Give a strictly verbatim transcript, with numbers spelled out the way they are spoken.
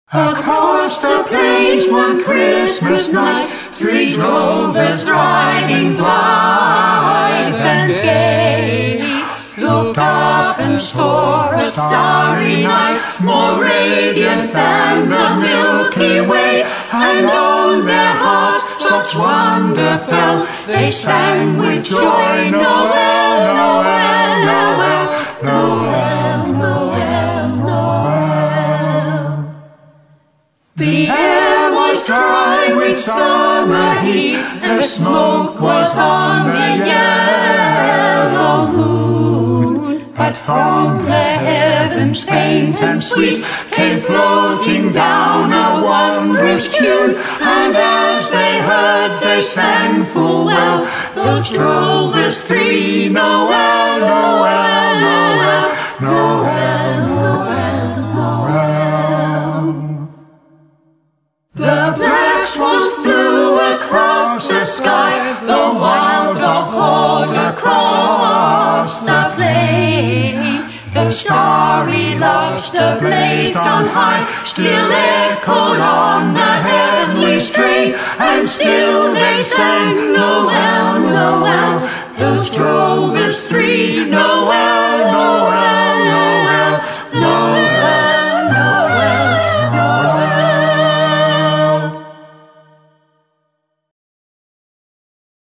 Across the plains one Christmas night, three drovers riding blithe and gay looked up and saw a starry night, more radiant than the Milky Way. And on their hearts such wonder fell, they sang with joy, Noel, Noel, Noel, Noel, Noel, Noel. The air was dry with summer heat, the smoke was on the yellow moon, but from the heavens faint and sweet came floating down a wondrous tune. And as they heard they sang full well, those drovers three, Noel, Noel, Noel, Noel, Noel, Noel. The black swans flew across the sky, the wild dog called across the plain. The starry lustre blazed on high, still echoed on the heavenly strain. And still they sang, Noel, Noel, those drovers three, Noel, Noel.